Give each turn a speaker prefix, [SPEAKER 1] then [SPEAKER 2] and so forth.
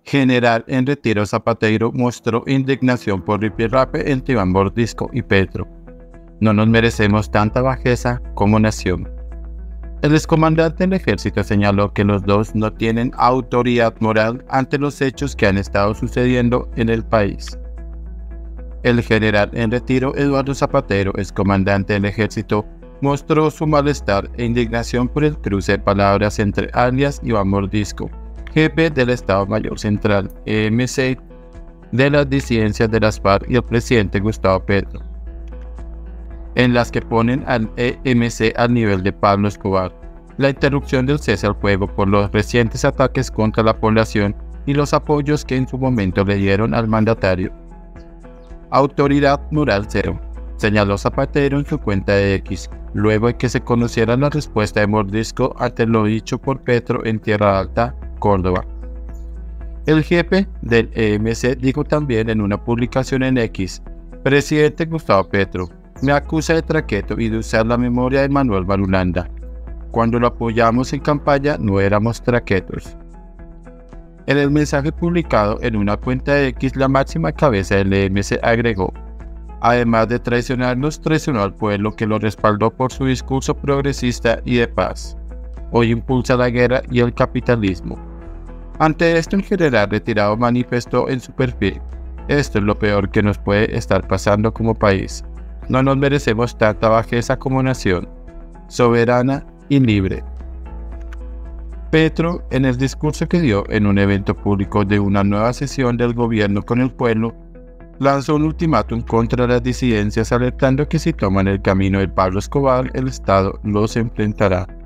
[SPEAKER 1] General en retiro Zapatero mostró indignación por ripirrape entre Iván Mordisco y Petro. No nos merecemos tanta bajeza como nación. El excomandante del ejército señaló que los dos no tienen autoridad moral ante los hechos que han estado sucediendo en el país. El general en retiro Eduardo Zapatero, excomandante del ejército, mostró su malestar e indignación por el cruce de palabras entre alias Iván Mordisco, jefe del Estado Mayor Central, EMC, de las disidencias de las FARC y el presidente Gustavo Petro, en las que ponen al EMC al nivel de Pablo Escobar, la interrupción del cese al fuego por los recientes ataques contra la población y los apoyos que en su momento le dieron al mandatario. Autoridad moral cero, señaló Zapatero en su cuenta de X, luego de que se conociera la respuesta de Mordisco ante lo dicho por Petro en Tierra Alta, Córdoba. El jefe del EMC dijo también en una publicación en X: presidente Gustavo Petro, me acusa de traqueto y de usar la memoria de Manuel Marulanda. Cuando lo apoyamos en campaña no éramos traquetos. En el mensaje publicado en una cuenta de X, la máxima cabeza del EMC agregó: además de traicionarnos, traicionó al pueblo que lo respaldó por su discurso progresista y de paz. Hoy impulsa la guerra y el capitalismo. Ante esto, el general retirado manifestó en su perfil: esto es lo peor que nos puede estar pasando como país. No nos merecemos tanta bajeza como nación, soberana y libre. Petro, en el discurso que dio en un evento público de una nueva sesión del gobierno con el pueblo, lanzó un ultimátum contra las disidencias, alertando que si toman el camino de Pablo Escobar, el Estado los enfrentará.